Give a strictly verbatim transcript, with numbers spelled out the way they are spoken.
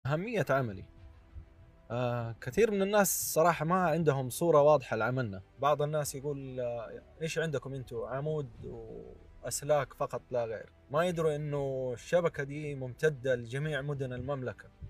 أهمية عملي. آه كثير من الناس صراحة ما عندهم صورة واضحة لعملنا. بعض الناس يقول آه إيش عندكم أنتوا؟ عمود وأسلاك فقط لا غير. ما يدروا إنه الشبكة دي ممتدة لجميع مدن المملكة.